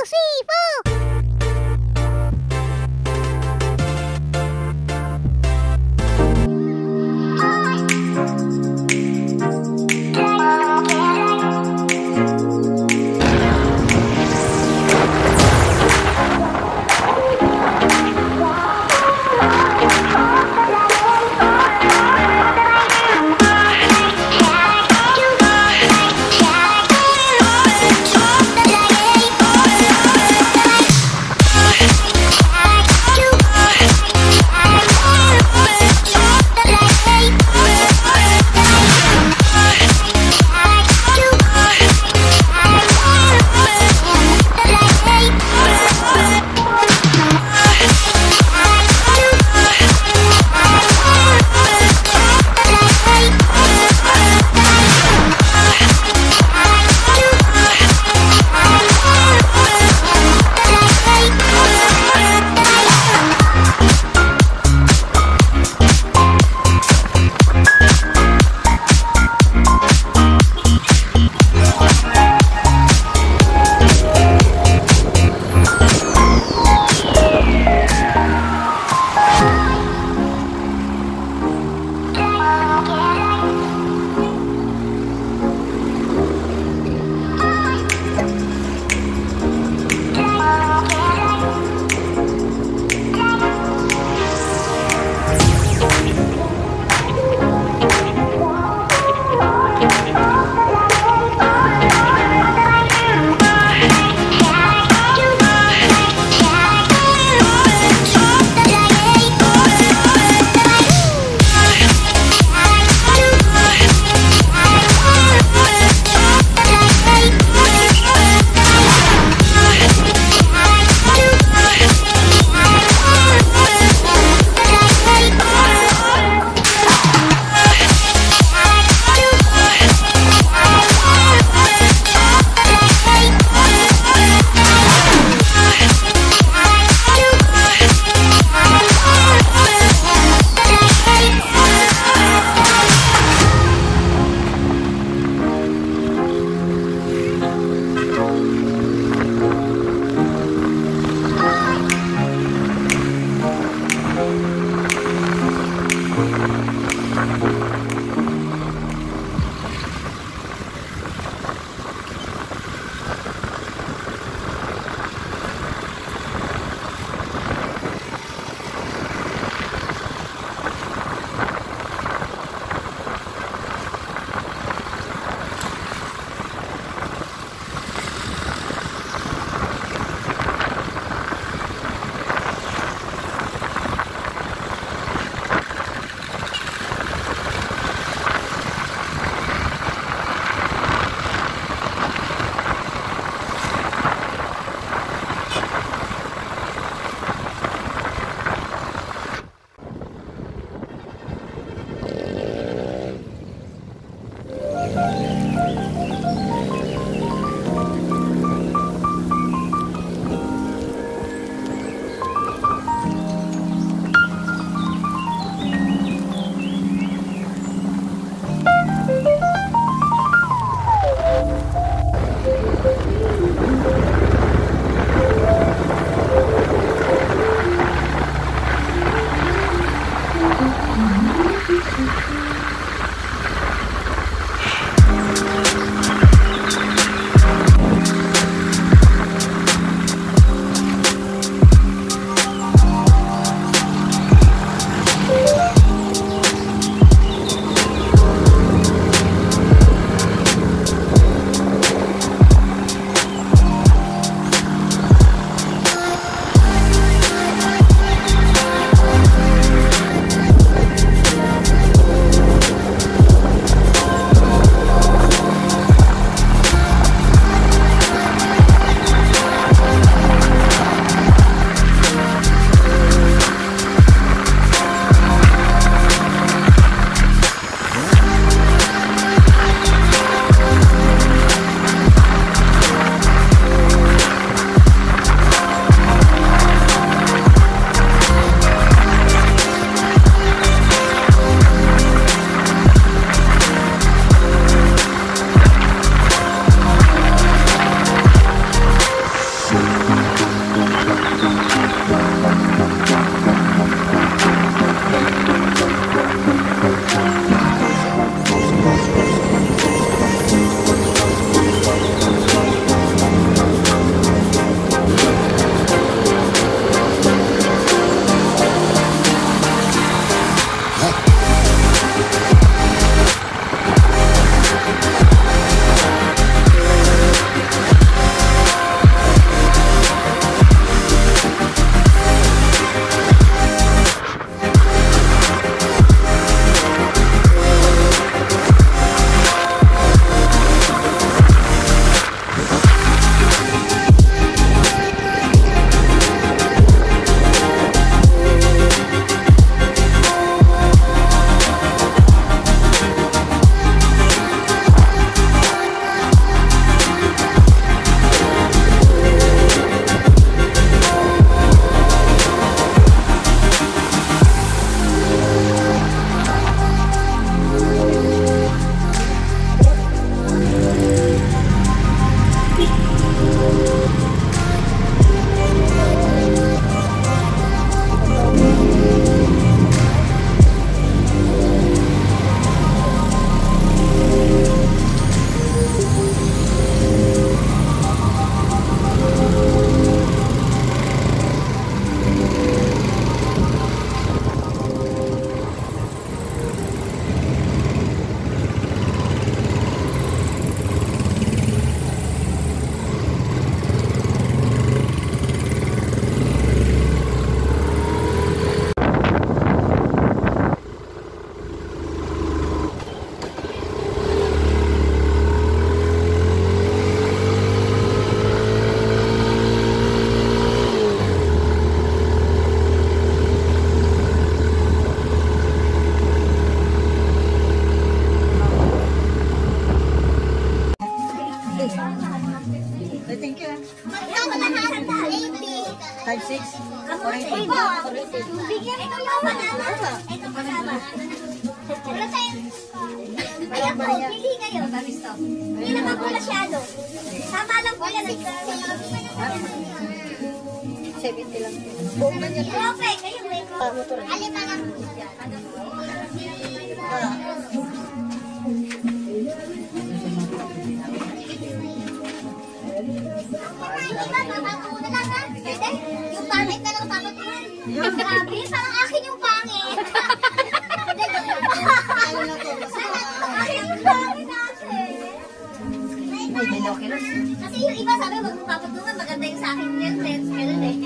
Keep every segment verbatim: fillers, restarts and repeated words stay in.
three, four. Thank you. Magkano lahat? eighty. five six. Uy, bo. Bigyan ito yung banana. Ito kasama. Wala tayong... Ayan po, pili kayo. Hindi naman po masyado. Tama lang po yan. seventy lang. Buong man yan. Okay, kayo may ko. Alin na lang po siya. Hindi ba, papatungan na lang ha? Pwede? Yung pangit na lang papatungan. Grabe, parang akin yung pangit. Akin yung pangit natin. Kasi yung iba sabi, wag mong papatungan, maganda yung sa akin yung lens. Ganun eh.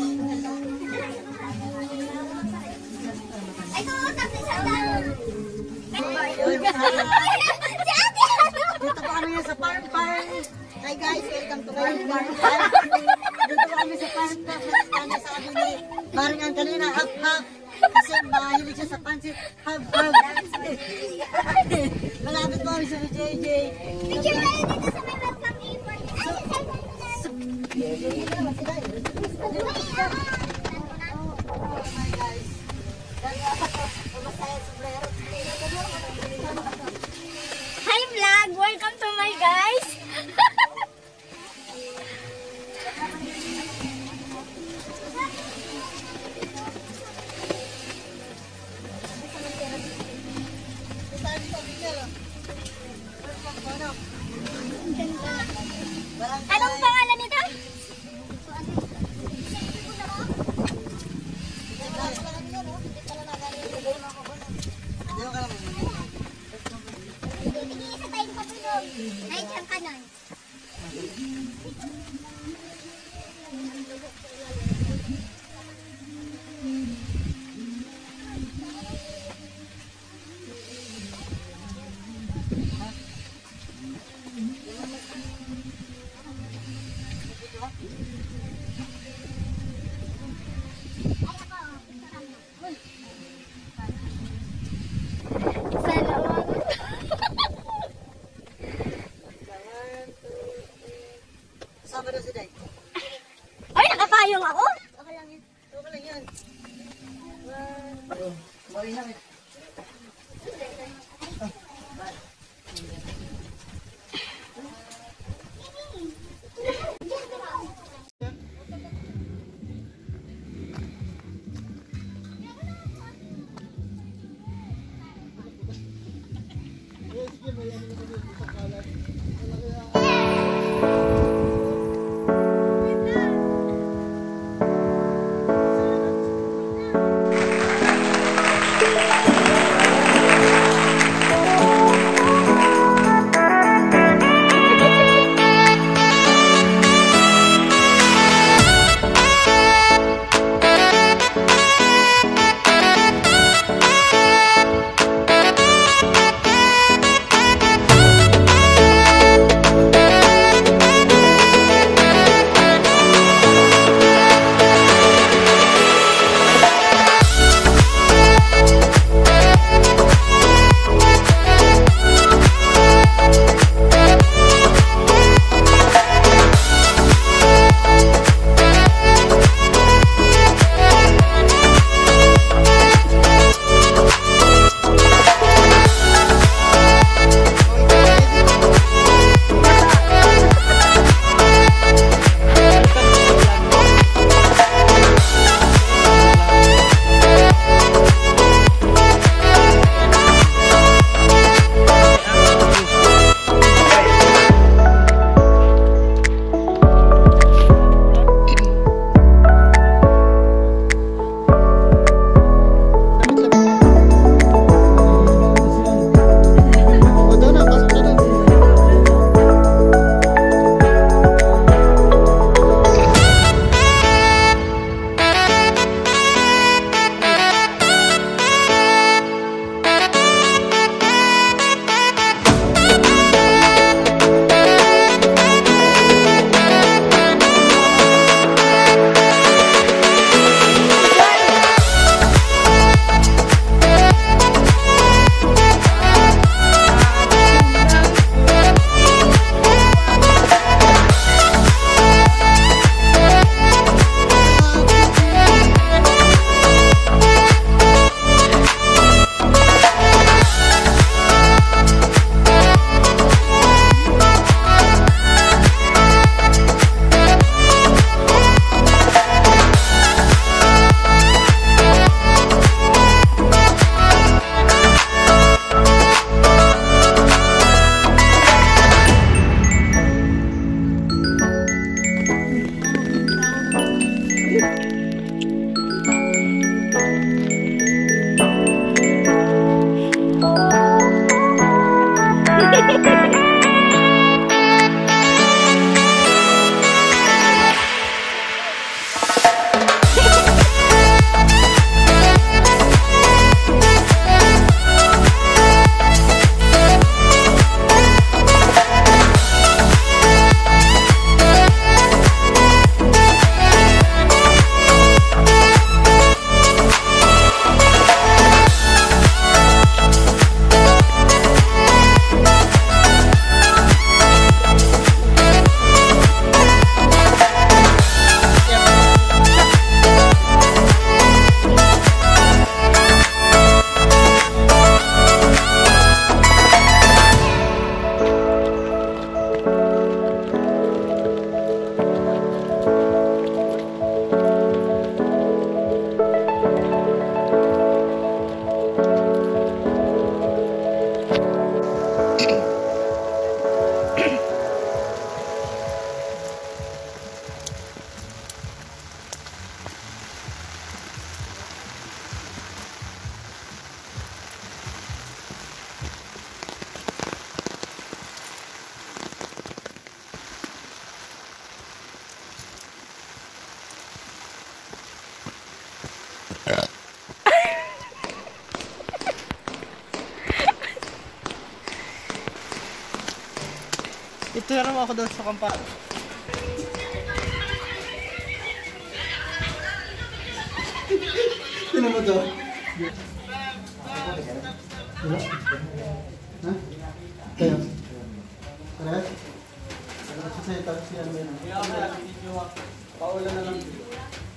Ay, tumatap na sa daan. Si ate, ano? Dito pa kami sa farm farm. Hi guys, welcome to my farm farm. Dito pa kami sa farm farm. Kami sa kami ni Baringan kanina, hap hap. Kasi mahilig siya sa pansit, hap hap. Malapit po kami sa J J. Picture tayo dito sa may welcome apron. Ay, hi vlog! Welcome to my guys! Anong pangalan nito? Isa tayo patulog. Ay, dyan ka nun. Sama na si Day. Ay, nakapayong ako? Okay lang yan. Okay lang yan. One, Mari na eh. Yeah. Ito na naman ako doon sa kampa. Sino mo to? Wala? Ha? Kayo? Tara? Tara sa sa'yo, tapos siya ano yun. Paula na lang.